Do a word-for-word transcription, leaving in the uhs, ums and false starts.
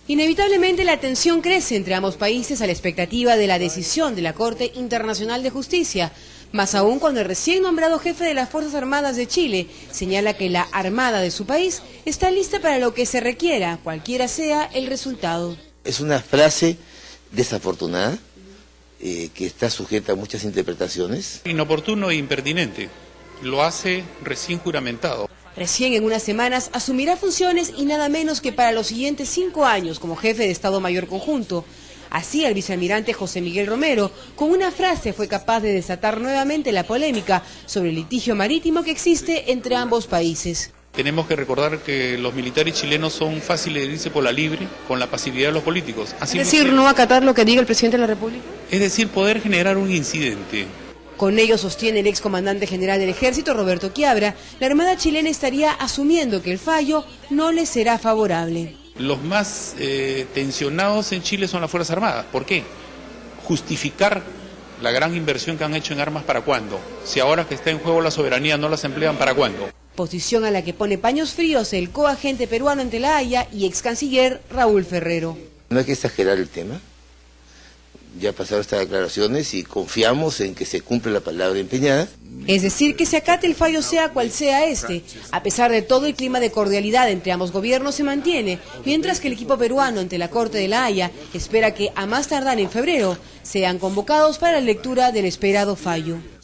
Inevitablemente la tensión crece entre ambos países a la expectativa de la decisión de la Corte Internacional de Justicia, más aún cuando el recién nombrado jefe de las Fuerzas Armadas de Chile señala que la Armada de su país está lista para lo que se requiera, cualquiera sea el resultado. Es una frase desafortunada, eh, que está sujeta a muchas interpretaciones. Inoportuno e impertinente, lo hace recién juramentado. Recién en unas semanas asumirá funciones y nada menos que para los siguientes cinco años como jefe de Estado Mayor Conjunto. Así el vicealmirante José Miguel Romero, con una frase, fue capaz de desatar nuevamente la polémica sobre el litigio marítimo que existe entre ambos países. Tenemos que recordar que los militares chilenos son fáciles de irse por la libre con la pasividad de los políticos. Así es decir, no acatar lo que diga el presidente de la República. Es decir, poder generar un incidente. Con ello, sostiene el excomandante general del Ejército, Roberto Quiabra, la Armada chilena estaría asumiendo que el fallo no le será favorable. Los más eh, tensionados en Chile son las Fuerzas Armadas. ¿Por qué? Justificar la gran inversión que han hecho en armas, ¿para cuándo? Si ahora que está en juego la soberanía no las emplean, ¿para cuándo? Posición a la que pone paños fríos el coagente peruano ante La Haya y ex canciller Raúl Ferrero. No hay que exagerar el tema. Ya pasaron estas declaraciones y confiamos en que se cumple la palabra empeñada. Es decir, que se acate el fallo sea cual sea este. A pesar de todo, el clima de cordialidad entre ambos gobiernos se mantiene, mientras que el equipo peruano ante la Corte de La Haya espera que a más tardar en febrero sean convocados para la lectura del esperado fallo.